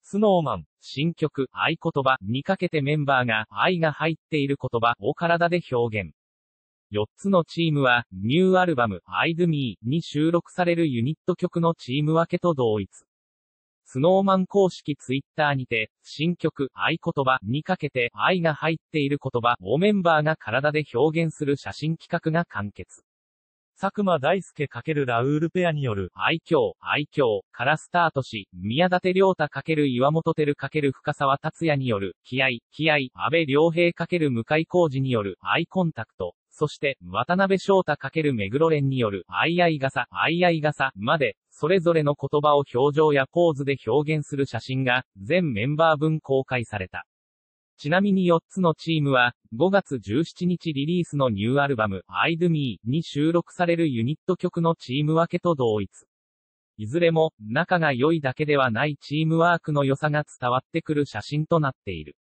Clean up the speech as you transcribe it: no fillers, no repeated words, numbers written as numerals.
スノーマン、新曲、合言葉にかけてメンバーが愛が入っている言葉を体で表現。4つのチームは、ニューアルバム、I'd Me に収録されるユニット曲のチーム分けと同一。スノーマン公式ツイッターにて、新曲、合言葉にかけて愛が入っている言葉をメンバーが体で表現する写真企画が完結。 佐久間大介×ラウールペアによる愛嬌からスタートし、宮舘涼太×岩本照×深沢達也による気合、阿部亮平×向井康二によるアイコンタクト、そして渡辺翔太×目黒蓮による相合傘まで、それぞれの言葉を表情やポーズで表現する写真が全メンバー分公開された。ちなみに4つのチームは、5月17日リリースのニューアルバム、I'd Me に収録されるユニット曲のチーム分けと同一。いずれも、仲が良いだけではないチームワークの良さが伝わってくる写真となっている。